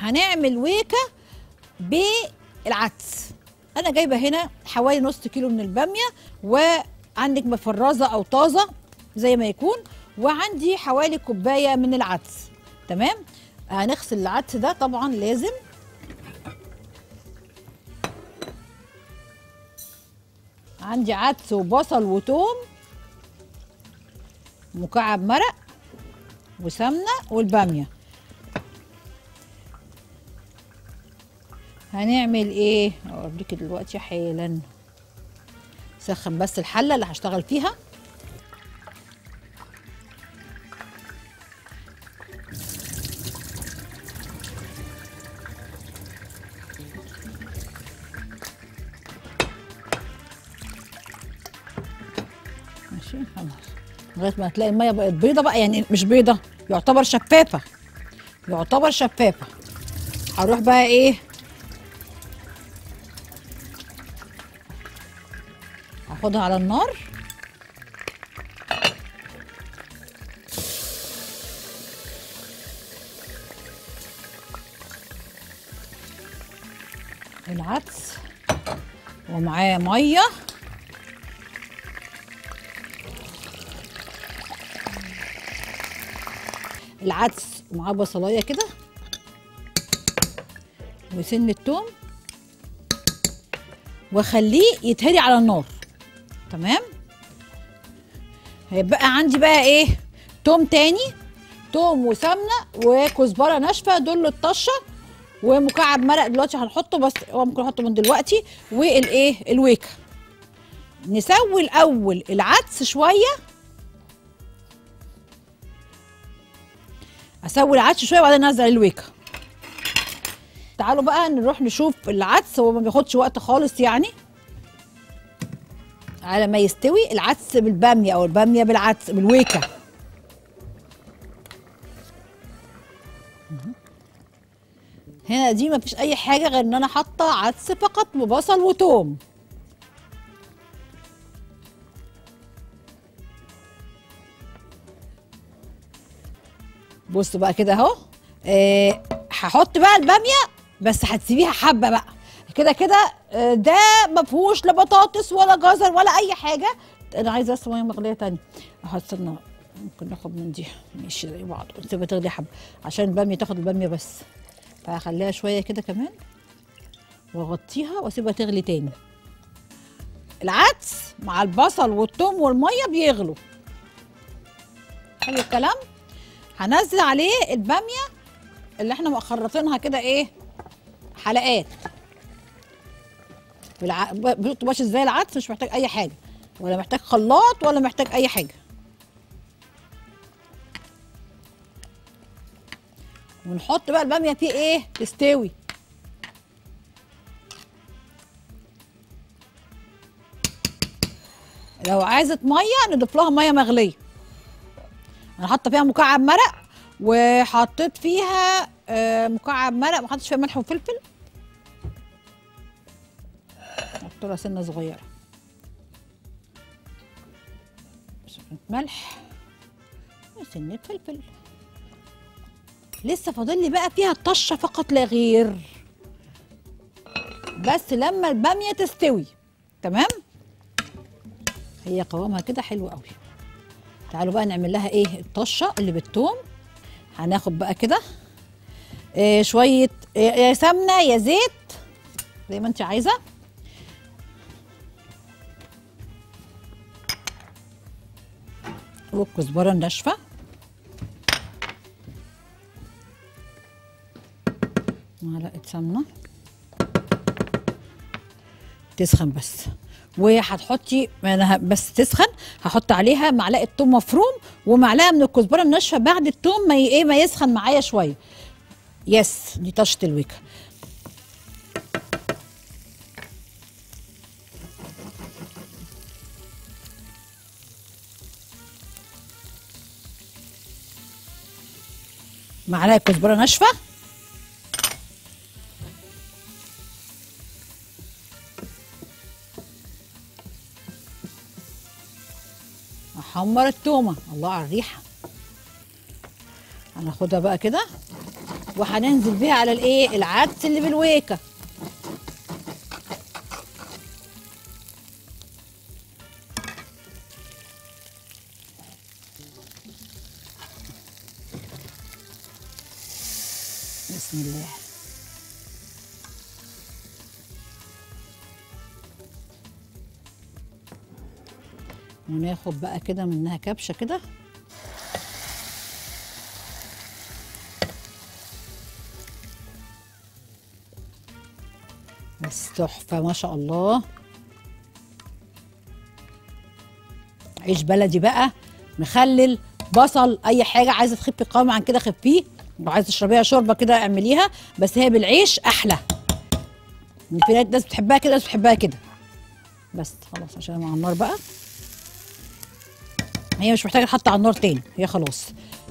هنعمل ويكه بالعدس. انا جايبه هنا حوالي نص كيلو من الباميه، وعندك مفرزه او طازه زي ما يكون، وعندي حوالي كوبايه من العدس. تمام. هنغسل العدس ده طبعا لازم. عندي عدس وبصل وتوم، مكعب مرق وسمنه والباميه. هنعمل ايه؟ اوريكي دلوقتي حالا. سخن بس الحله اللي هشتغل فيها. ماشي خلاص، لغايه ما تلاقي الميه بقت بيضه بقى، يعني مش بيضه، يعتبر شفافه، يعتبر شفافه. هروح بقى ايه، هاخدها على النار. العدس ومعاه ميه، العدس ومعاه بصلايه كده وسن التوم، واخليه يتهري على النار. تمام. هيبقى عندي بقى ايه، توم تاني، توم وسمنه وكزبره ناشفه، دول الطشه، ومكعب مرق دلوقتي هنحطه، بس هو ممكن احطه من دلوقتي، والايه الويكه. نسوي الاول العدس شويه، اسوي العدس شويه وبعدين انزل الويكه. تعالوا بقى نروح نشوف العدس، هو ما بياخدش وقت خالص يعني على ما يستوي العدس بالباميه او الباميه بالعدس بالويكه. هنا دي ما فيش اي حاجه غير ان انا حاطه عدس فقط وبصل وتوم. بص بقى كده اهو. هحط بقى الباميه، بس هتسيبيها حبه بقى كده كده. ده ما فيهوش لا بطاطس ولا جزر ولا اي حاجه. انا عايزه بس ميه مغليه تانية. استنى، ممكن ناخد من دي، ماشي زي بعض، ونسيبها تغلي حبه عشان الباميه تاخد الباميه بس. فهخليها شويه كده كمان واغطيها واسيبها تغلي تاني. العدس مع البصل والثوم والميه بيغلوا. حلو الكلام. هنزل عليه الباميه اللي احنا مخرطينها كده ايه، حلقات. بيطبخ ازاي العدس، مش محتاج اي حاجه، ولا محتاج خلاط ولا محتاج اي حاجه. ونحط بقى الباميه فيه ايه، تستوي. لو عايزه ميه نضيف لها ميه مغليه. انا حاطه فيها مكعب مرق، وحطيت فيها مكعب مرق، ما حطيتش فيها ملح وفلفل، حط لها سنه صغيره سنه ملح وسنه فلفل. لسه فاضل لي بقى فيها طشه فقط لا غير، بس لما الباميه تستوي. تمام. هي قوامها كده حلو قوي. تعالوا بقى نعمل لها ايه، الطشه اللي بالثوم. هناخد بقى كده شويه يا سمنه يا زيت زي ما انت عايزه. والكزبره الناشفه، معلقه سمنه تسخن بس، وهتحطي بس تسخن، هحط عليها معلقه ثوم مفروم ومعلقه من الكزبره الناشفه بعد الثوم ما يسخن معايا شويه. يس، دي طشه الويكه. معلقه كزبره ناشفه، احمر التومه. الله على الريحه. هناخدها بقى كده وهننزل بيها على الايه، العدس اللي بالويكه. بسم الله. وناخد بقى كده منها كبشه كده. بس تحفه ما شاء الله. عيش بلدي بقى، مخلل، بصل، اي حاجه عايزه تخفي قوام عن كده خفيه، لو عايزه تشربيها شوربه كده اعمليها، بس هي بالعيش احلى. في ناس بتحبها كده، ناس بتحبها كده. بس خلاص عشان مع النار بقى، هي مش محتاجه تحط على النار تاني، هي خلاص